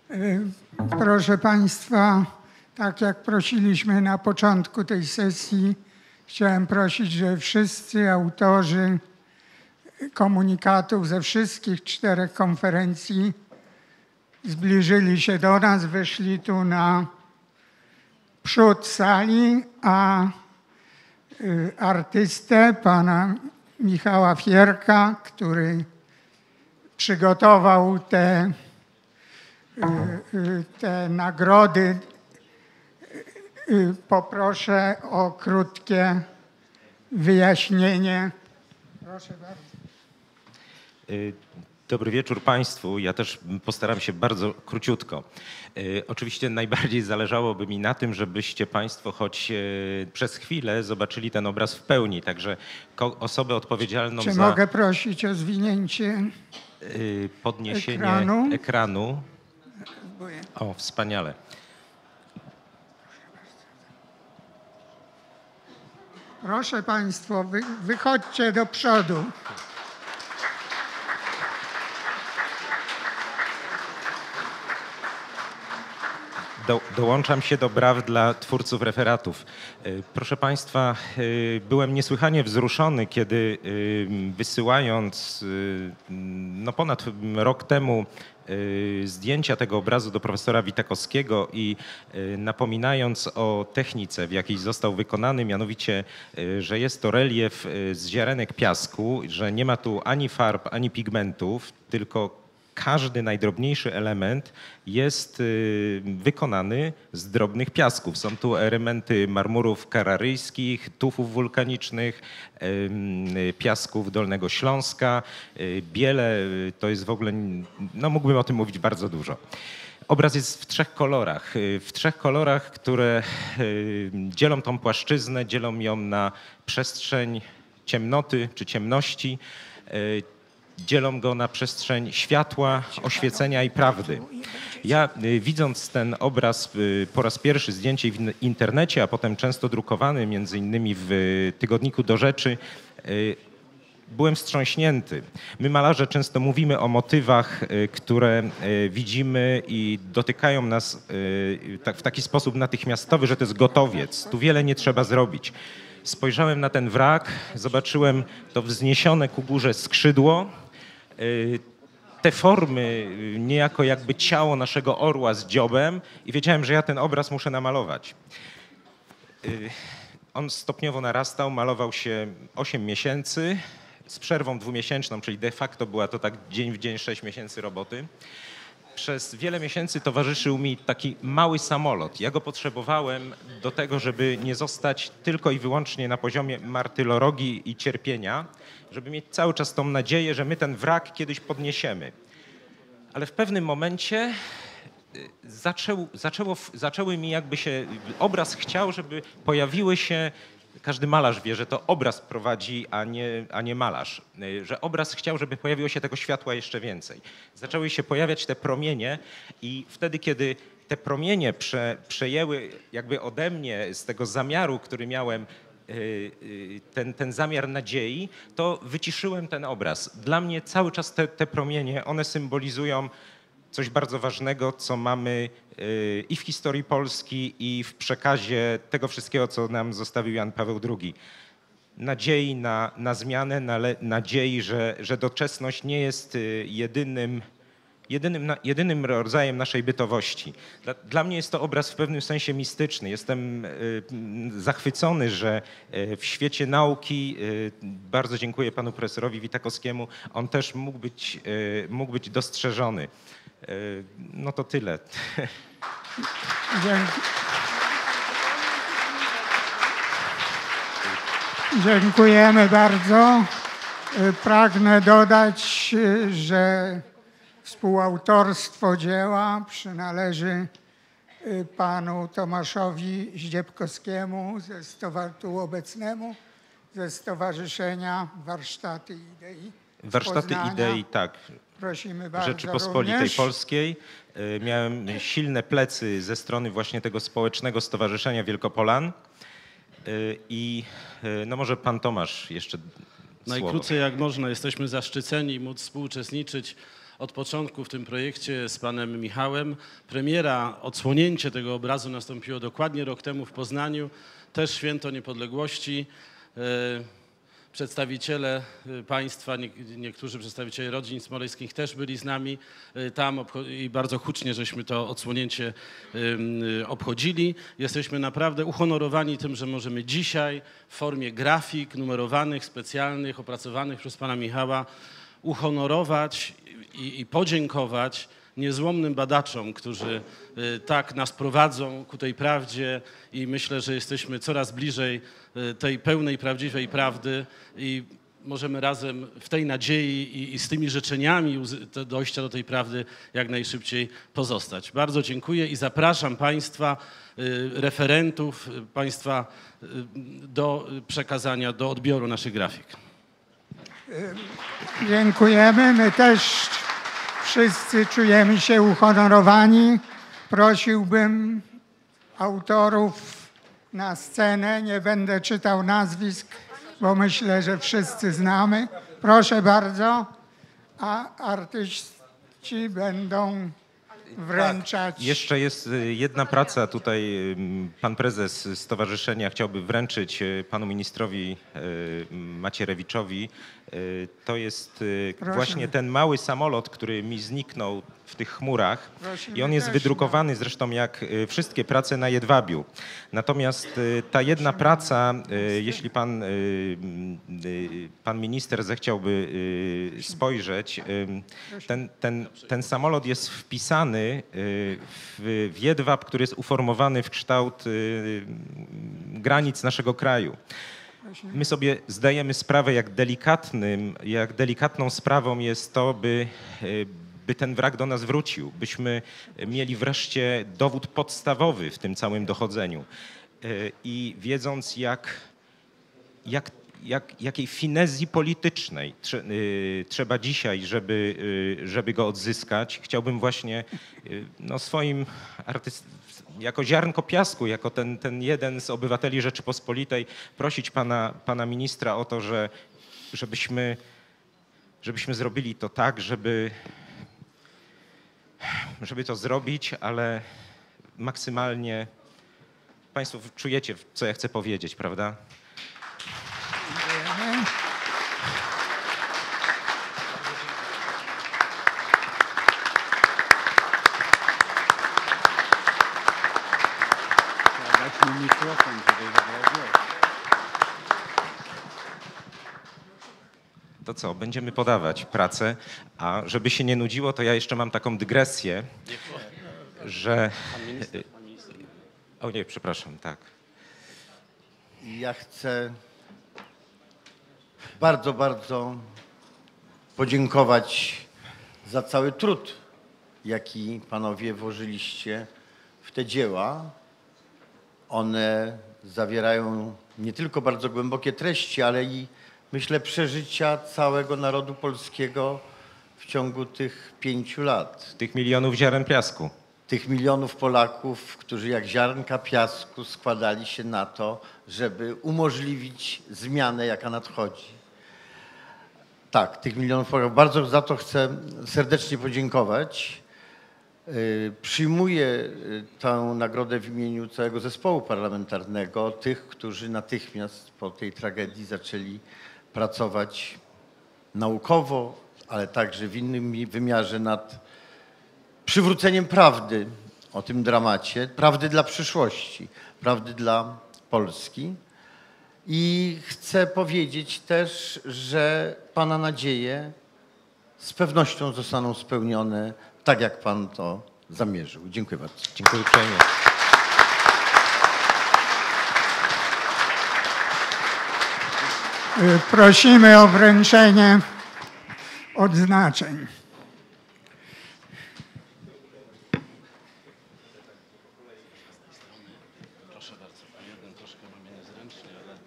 Proszę Państwa, tak jak prosiliśmy na początku tej sesji, chciałem prosić, że wszyscy autorzy komunikatów ze wszystkich 4 konferencji zbliżyli się do nas, wyszli tu na przód sali, a artystę, pana Michała Fierka, który przygotował te nagrody, poproszę o krótkie wyjaśnienie. Proszę bardzo. Dobry wieczór Państwu. Ja też postaram się bardzo króciutko. Oczywiście najbardziej zależałoby mi na tym, żebyście Państwo choć przez chwilę zobaczyli ten obraz w pełni. Także osobę odpowiedzialną Czy za... mogę prosić o zwinięcie podniesienie ekranu. O, wspaniale. Proszę Państwa, wychodźcie do przodu. Dołączam się do braw dla twórców referatów. Proszę Państwa, byłem niesłychanie wzruszony, kiedy wysyłając ponad rok temu zdjęcia tego obrazu do profesora Witakowskiego i napominając o technice, w jakiej został wykonany, mianowicie, że jest to relief z ziarenek piasku, że nie ma tu ani farb, ani pigmentów, tylko każdy najdrobniejszy element jest wykonany z drobnych piasków. Są tu elementy marmurów kararyjskich, tufów wulkanicznych, piasków Dolnego Śląska. Biele to jest w ogóle, mógłbym o tym mówić bardzo dużo. Obraz jest w 3 kolorach. W 3 kolorach, które dzielą tą płaszczyznę, dzielą ją na przestrzeń ciemnoty czy ciemności, dzielą go na przestrzeń światła, oświecenia i prawdy. Ja widząc ten obraz po raz pierwszy, zdjęcie w internecie, a potem często drukowany, między innymi w tygodniku Do Rzeczy, byłem wstrząśnięty. My malarze często mówimy o motywach, które widzimy i dotykają nas w taki sposób natychmiastowy, że to jest gotowiec. Tu wiele nie trzeba zrobić. Spojrzałem na ten wrak, zobaczyłem to wzniesione ku górze skrzydło, te formy, niejako jakby ciało naszego orła z dziobem i wiedziałem, że ja ten obraz muszę namalować. On stopniowo narastał, malował się 8 miesięcy z przerwą 2-miesięczną, czyli de facto była to tak dzień w dzień 6 miesięcy roboty. Przez wiele miesięcy towarzyszył mi taki mały samolot. Ja go potrzebowałem do tego, żeby nie zostać tylko i wyłącznie na poziomie martyrologii i cierpienia, żeby mieć cały czas tą nadzieję, że my ten wrak kiedyś podniesiemy. Ale w pewnym momencie zaczęły mi jakby się, obraz chciał, żeby pojawiły się, każdy malarz wie, że to obraz prowadzi, a nie malarz, że obraz chciał, żeby pojawiło się tego światła jeszcze więcej. Zaczęły się pojawiać te promienie i wtedy, kiedy te promienie przejęły jakby ode mnie z tego zamiaru, który miałem, ten zamiar nadziei, to wyciszyłem ten obraz. Dla mnie cały czas te promienie, one symbolizują coś bardzo ważnego, co mamy i w historii Polski, i w przekazie tego wszystkiego, co nam zostawił Jan Paweł II. Nadziei na zmianę, nadziei, że doczesność nie jest jedynym rodzajem naszej bytowości. Dla mnie jest to obraz w pewnym sensie mistyczny. Jestem zachwycony, że w świecie nauki, bardzo dziękuję panu profesorowi Witakowskiemu, on też mógł być dostrzeżony. No to tyle. Dziękujemy bardzo. Pragnę dodać, że współautorstwo dzieła przynależy panu Tomaszowi Zdziebkowskiemu, tu obecnemu, ze Stowarzyszenia Warsztaty Idei. Warsztaty Idei, tak. Prosimy bardzo. Rzeczypospolitej również. Polskiej. Miałem silne plecy ze strony właśnie tego społecznego stowarzyszenia Wielkopolan. I no może pan Tomasz jeszcze Najkrócej jak można. Jesteśmy zaszczyceni móc współuczestniczyć od początku w tym projekcie z panem Michałem. Premiera, odsłonięcie tego obrazu nastąpiło dokładnie rok temu w Poznaniu, też święto niepodległości. Przedstawiciele państwa, niektórzy przedstawiciele rodzin smoleńskich też byli z nami tam i bardzo hucznie żeśmy to odsłonięcie obchodzili. Jesteśmy naprawdę uhonorowani tym, że możemy dzisiaj w formie grafik numerowanych, specjalnych, opracowanych przez pana Michała uhonorować i podziękować niezłomnym badaczom, którzy tak nas prowadzą ku tej prawdzie i myślę, że jesteśmy coraz bliżej tej pełnej, prawdziwej prawdy i możemy razem w tej nadziei i z tymi życzeniami dojścia do tej prawdy jak najszybciej pozostać. Bardzo dziękuję i zapraszam państwa, referentów, państwa do przekazania, do odbioru naszych grafik. Dziękujemy. My też wszyscy czujemy się uhonorowani. Prosiłbym autorów na scenę. Nie będę czytał nazwisk, bo myślę, że wszyscy znamy. Proszę bardzo, a artyści będą wręczać. Tak, jeszcze jest jedna praca. Tutaj pan prezes stowarzyszenia chciałby wręczyć panu ministrowi Macierewiczowi. To jest właśnie ten mały samolot, który mi zniknął w tych chmurach. I on jest wydrukowany zresztą jak wszystkie prace na jedwabiu. Natomiast ta jedna praca, jeśli pan minister zechciałby spojrzeć, ten samolot jest wpisany w jedwab, który jest uformowany w kształt granic naszego kraju. My sobie zdajemy sprawę, jak delikatną sprawą jest to, by ten wrak do nas wrócił, byśmy mieli wreszcie dowód podstawowy w tym całym dochodzeniu. I wiedząc, jakiej finezji politycznej trzeba dzisiaj, żeby go odzyskać, chciałbym właśnie swoim jako ziarnko piasku, jako ten jeden z obywateli Rzeczypospolitej prosić pana ministra o to, żebyśmy zrobili to tak, żeby to zrobić, ale maksymalnie państwo czujecie, co ja chcę powiedzieć, prawda? To co, będziemy podawać pracę, a żeby się nie nudziło, to ja jeszcze mam taką dygresję, że... O nie, przepraszam, tak. Ja chcę bardzo, bardzo podziękować za cały trud, jaki panowie włożyliście w te dzieła. One zawierają nie tylko bardzo głębokie treści, ale i myślę przeżycia całego narodu polskiego w ciągu tych 5 lat. Tych milionów ziaren piasku. Tych milionów Polaków, którzy jak ziarnka piasku składali się na to, żeby umożliwić zmianę, jaka nadchodzi. Tak, tych milionów Polaków. Bardzo za to chcę serdecznie podziękować. Przyjmuję tę nagrodę w imieniu całego zespołu parlamentarnego, tych, którzy natychmiast po tej tragedii zaczęli pracować naukowo, ale także w innym wymiarze nad przywróceniem prawdy o tym dramacie, prawdy dla przyszłości, prawdy dla Polski. I chcę powiedzieć też, że pana nadzieje z pewnością zostaną spełnione tak, jak pan to zamierzył. Dziękuję bardzo. Dziękuję uprzejmie. Prosimy o wręczenie odznaczeń. Proszę bardzo, jeden troszkę mamy niezręcznie, ale...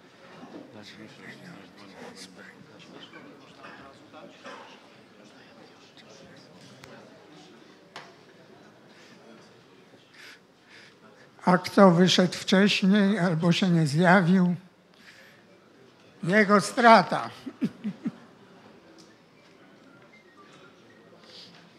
A kto wyszedł wcześniej albo się nie zjawił, jego strata.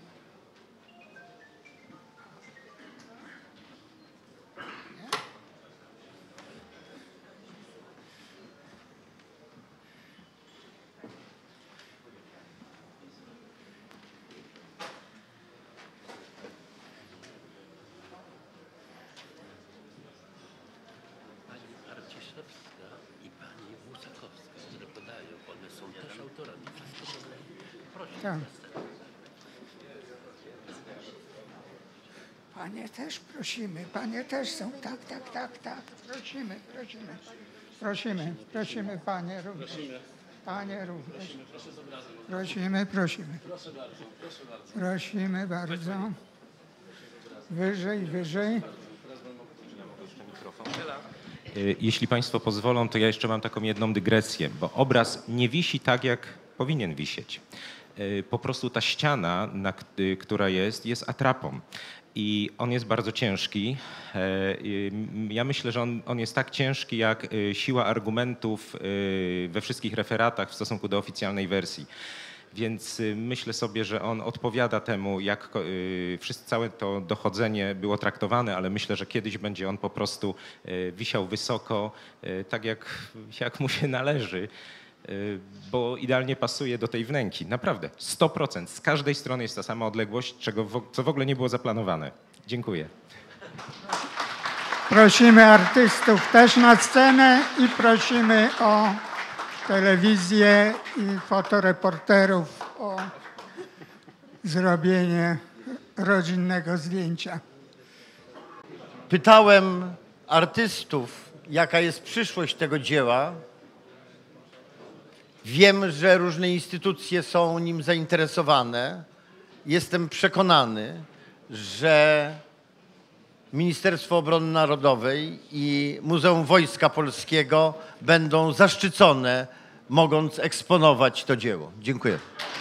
Tak. Panie też prosimy, panie też są. Tak. Prosimy, panie również. Panie również. Prosimy. Prosimy bardzo. Wyżej. Jeśli Państwo pozwolą, to ja jeszcze mam taką jedną dygresję, bo obraz nie wisi tak, jak powinien wisieć. Po prostu ta ściana, która jest atrapą. I on jest bardzo ciężki. Ja myślę, że on jest tak ciężki jak siła argumentów we wszystkich referatach w stosunku do oficjalnej wersji. Więc myślę sobie, że on odpowiada temu, jak całe to dochodzenie było traktowane, ale myślę, że kiedyś będzie on po prostu wisiał wysoko, tak jak mu się należy, bo idealnie pasuje do tej wnęki. Naprawdę, 100%. Z każdej strony jest ta sama odległość, co w ogóle nie było zaplanowane. Dziękuję. Prosimy artystów też na scenę i prosimy o telewizję i fotoreporterów o zrobienie rodzinnego zdjęcia. Pytałem artystów, jaka jest przyszłość tego dzieła. Wiem, że różne instytucje są nim zainteresowane. Jestem przekonany, że Ministerstwo Obrony Narodowej i Muzeum Wojska Polskiego będą zaszczycone, mogąc eksponować to dzieło. Dziękuję.